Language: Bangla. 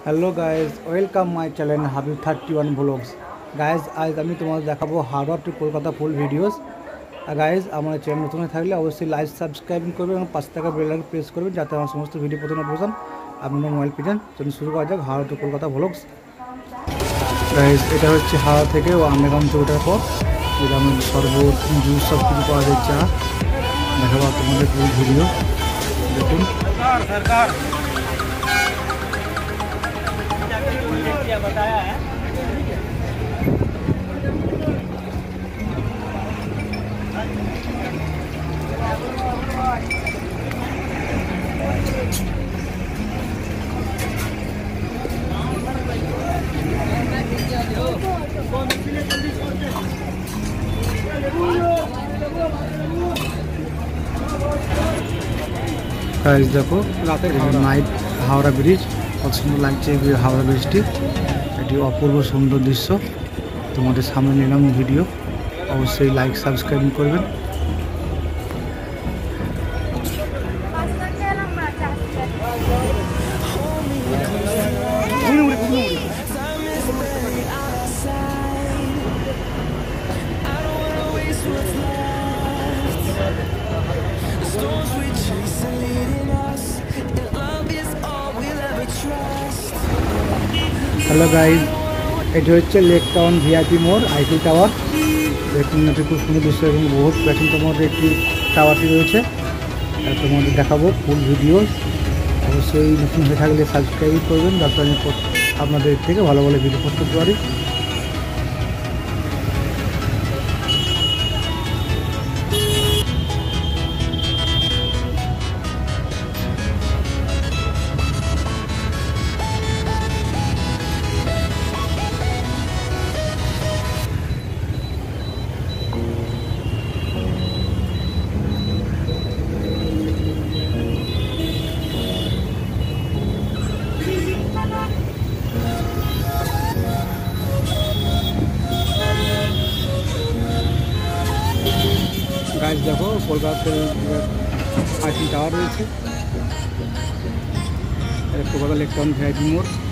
Hello guys, welcome my channel Habib 31 vlogs. Guys, আজ আমি তোমাদের দেখাবো Howrah to Kolkata full videos. Guys, আমার চ্যানেল নতুন হয়ে থাকলে অবশ্যই লাইক সাবস্ক্রাইব করবেন এবং 5 টাকা বেল আইকন প্রেস করবেন যাতে আমার সমস্ত ভিডিও প্রতি নোটিফিকেশন আপনার মোবাইল পেয়ে যান। চলুন শুরু করা যাক Howrah to Kolkata vlogs. Guys, এটা হচ্ছে হাওড়া থেকে ও আমেগঞ্জ ওঠার পর গ্রামের শরবত জুস সব কিছু পাওয়া যায়, চা দেখাবো তোমাদের ফুল ভিডিও দেখুন। बताया है गाइस देखो রাতের নাইট হাওড়া ব্রিজ, কত সুন্দর লাগছে হাওড়া ব্রিজটি। এটি অপূর্ব সুন্দর দৃশ্য, তোমাদের সামনে নিলাম ভিডিও। অবশ্যই লাইক সাবস্ক্রাইব করবেন। হ্যালো গাইজ, এটি হচ্ছে লেক টাউন ভিআইপি মোড় আইটি টাওয়ার। দেখুন, এটি খুব সুন্দর দৃশ্য এবং বহুত প্রাচীনতম একটি টাওয়ারটি রয়েছে। তোমাদের দেখাবো ফুল ভিডিও। অবশ্যই নতুন হয়ে থাকলে সাবস্ক্রাইব করবেন যাতে আমি আপনাদের থেকে ভালো ভালো ভিডিও করতে পারি। গাইজ দেখো, কলকাতাতে আইটি টাওয়ার রয়েছে, কলকাতা লেক টাউন ভিআইপি মোড়।